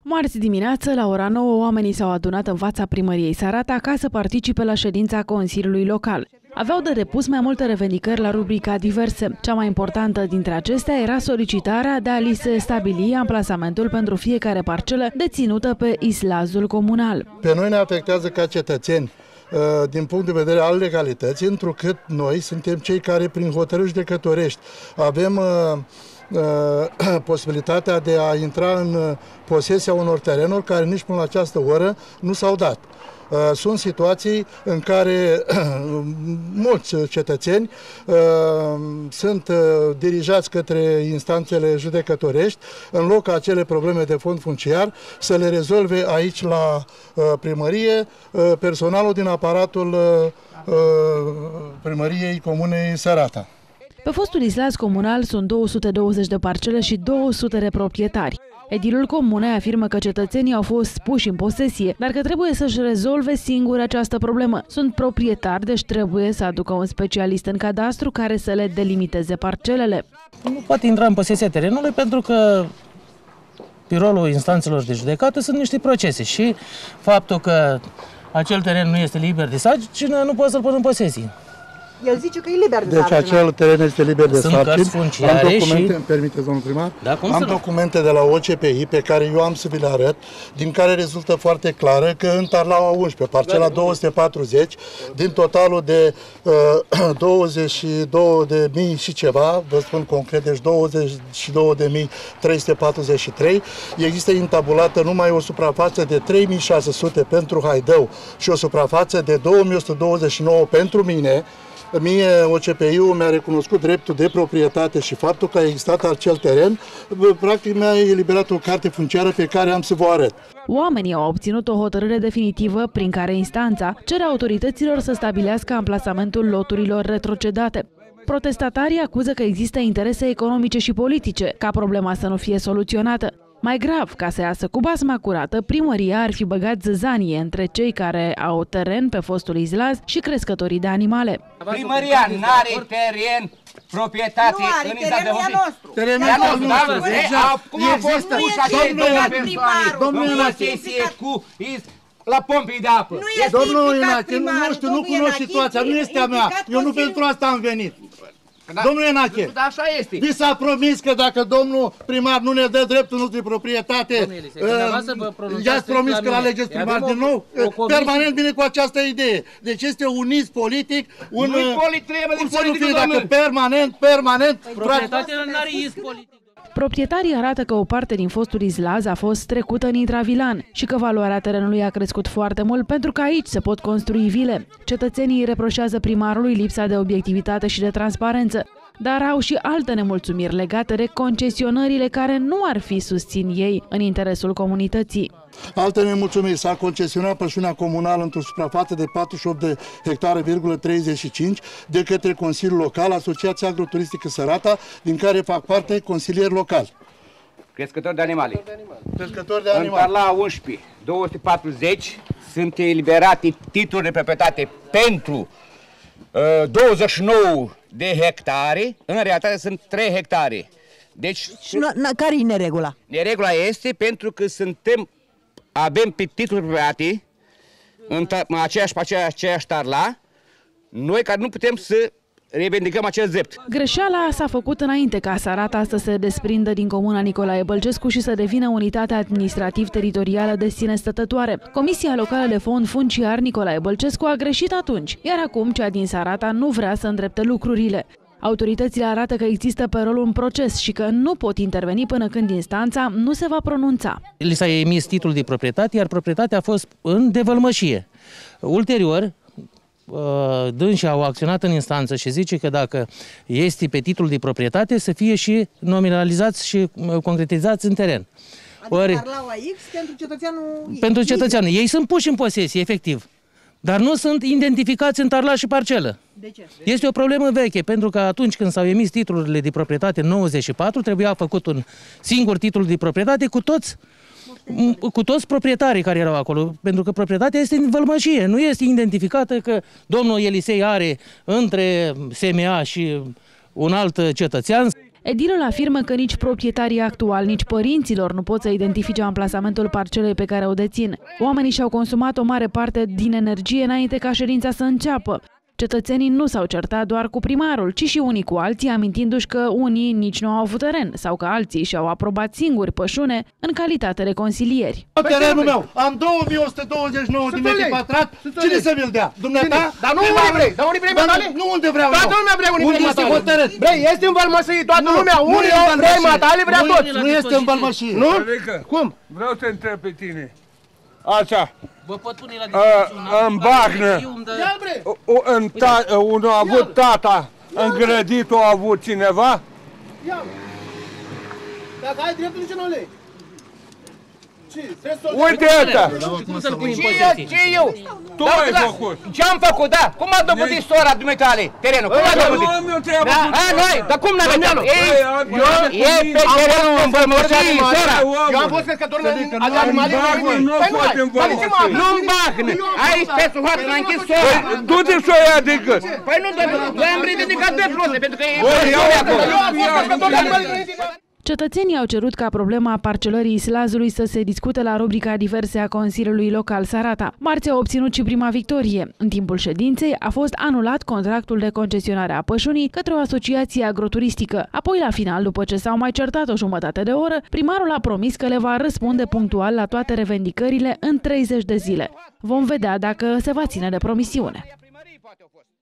Marți dimineață, la ora 9, oamenii s-au adunat în fața primăriei Sărata ca să participe la ședința Consiliului Local. Aveau de depus mai multe revendicări la rubrica diverse. Cea mai importantă dintre acestea era solicitarea de a li se stabili amplasamentul pentru fiecare parcelă deținută pe islazul comunal. Pe noi ne afectează ca cetățeni din punct de vedere al legalității, întrucât noi suntem cei care prin hotărâri judecătorești avem posibilitatea de a intra în posesia unor terenuri care nici până la această oră nu s-au dat. Sunt situații în care mulți cetățeni sunt dirijați către instanțele judecătorești, în loc ca acele probleme de fond funciar să le rezolve aici la primărie personalul din aparatul primăriei Comunei Sărata. Pe fostul islaz comunal sunt 220 de parcele și 200 de proprietari. Edilul comunei afirmă că cetățenii au fost puși în posesie, dar că trebuie să-și rezolve singuri această problemă. Sunt proprietari, deci trebuie să aducă un specialist în cadastru care să le delimiteze parcelele. Nu poate intra în posesia terenului pentru că pe rolul instanțelor de judecată sunt niște procese și faptul că acel teren nu este liber de sarcină nu poate să-l pună în posesie. El zice că e liber de sarcină. Deci acel teren este liber de sarcină. Sunt cărți funciare am documente, și... îmi permiteți, domnul primar? Da, am documente de la OCPI pe care eu am să vi le arăt, din care rezultă foarte clară că în Tarlaua 11, parcela 240, din totalul de 22.000 și ceva, vă spun concret, deci 22.343, există intabulată numai o suprafață de 3.600 pentru Haidău și o suprafață de 2.129 pentru mine. Mie OCPI-ul mi-a recunoscut dreptul de proprietate și faptul că a existat acel teren, practic mi-a eliberat o carte funciară pe care am să vă arăt. Oamenii au obținut o hotărâre definitivă prin care instanța cere autorităților să stabilească amplasamentul loturilor retrocedate. Protestatarii acuză că există interese economice și politice ca problema să nu fie soluționată. Mai grav, ca să iasă cu basma curată, primăria ar fi băgat zăzanie între cei care au teren pe fostul islaz și crescătorii de animale. Primăria n-are teren, proprietate în terenul e nostru. Terenul e nostru. Cum a fost puși acei două persoane în posesie cu la pompii de apă? Domnul Enache, nu știu, nu cunosc situația, nu este a mea. Eu nu pentru asta am venit. Domnul Enache, așa este. vi s-a promis că dacă domnul primar nu ne dă dreptul nostru de proprietate, i-ați promis că l-alegeți primar din nou? Permanent vine cu această idee. Deci este un iz politic, un politic, dacă permanent... Proprietatea nu are iz politic. Proprietarii arată că o parte din fostul islaz a fost trecută în intravilan și că valoarea terenului a crescut foarte mult pentru că aici se pot construi vile. Cetățenii reproșează primarului lipsa de obiectivitate și de transparență, dar au și alte nemulțumiri legate de concesionările care nu ar fi, susțin ei, în interesul comunității. Alte nemulțumiri: s-a concesionat pășunea comunală într-o suprafață de 48 de hectare,35 de către Consiliul Local, Asociația Agroturistică Sărata, din care fac parte consilieri locali. Crescători de animale. Crescători de animale. În Tarlaua 11, 240 sunt eliberate titluri de proprietate pentru 29 de hectare, în realitate sunt 3 hectare. Deci, care e neregula? Neregula este pentru că avem pe titluri de proprietate în aceeași tarla, noi care nu putem să revendicăm acest drept. Greșeala s-a făcut înainte ca Sărata să se desprindă din comuna Nicolae Bălcescu și să devină unitate administrativ-teritorială de sine stătătoare. Comisia Locală de Fond Funciar Nicolae Bălcescu a greșit atunci, iar acum cea din Sărata nu vrea să îndrepte lucrurile. Autoritățile arată că există pe rol un proces și că nu pot interveni până când instanța nu se va pronunța. Li s-a emis titlul de proprietate, iar proprietatea a fost în devălmășie. Ulterior, dânsii au acționat în instanță și zice că dacă este pe titlul de proprietate să fie și nominalizați și concretizați în teren. Adică Tarlaua X pentru cetățeanul Y. Pentru cetățeanul. Ei sunt puși în posesie, efectiv. Dar nu sunt identificați în tarla și parcelă. De ce? Este o problemă veche, pentru că atunci când s-au emis titlurile de proprietate în 94, trebuia făcut un singur titlu de proprietate cu toți proprietarii care erau acolo, pentru că proprietatea este în vălmășie, nu este identificată că domnul Elisei are între SMA și un alt cetățean. Edilul afirmă că nici proprietarii actuali, nici părinților nu pot să identifice amplasamentul parcelei pe care o dețin. Oamenii și-au consumat o mare parte din energie înainte ca ședința să înceapă. Cetățenii nu s-au certat doar cu primarul, ci și unii cu alții, amintindu-și că unii nici nu au avut teren sau că alții și-au aprobat singuri pășune în calitate de consilieri. Terenul meu, am 2129 de metri pătrat, cine să mi-l dea? Dumneata? Dar nu unde vrei, dar unde vrei matale? Nu unde vreau eu. Toată lumea vrea unde vrei matale. Hotărât? Vrei, este în Valmășii, toată lumea, unde vrei matale, vrea toți. Nu este în Valmășii. Nu? Cum? Vreau să întreb pe tine. Așa. Vă pot pune la discuție în Bagnă, unul a avut tata, îngrădit o a avut cineva? Ia. Dacă ai dreptul, de ce nu le iei? Uite ăsta! Ce eu? Tu ai făcut! Ce-am făcut, da? Cum a dobândit sora dumitale terenul? Cum a dobândit? Noi, dar cum n-avem treabă? E pe terenul în Vălmășii, sora! Eu am fost pescător de animale. Nu-mi Bagnă! Aici pe Suhat l-a închis sora! Du-te și o ia de gât! Păi nu, noi am ridicat dreptul ăsta, pentru că e acolo. Eu am fost pescător de animale. Cetățenii au cerut ca problema parcelării Islazului să se discute la rubrica diverse a Consiliului Local Sarata. Marți a obținut și prima victorie. În timpul ședinței a fost anulat contractul de concesionare a pășunii către o asociație agroturistică. Apoi, la final, după ce s-au mai certat o jumătate de oră, primarul a promis că le va răspunde punctual la toate revendicările în 30 de zile. Vom vedea dacă se va ține de promisiune.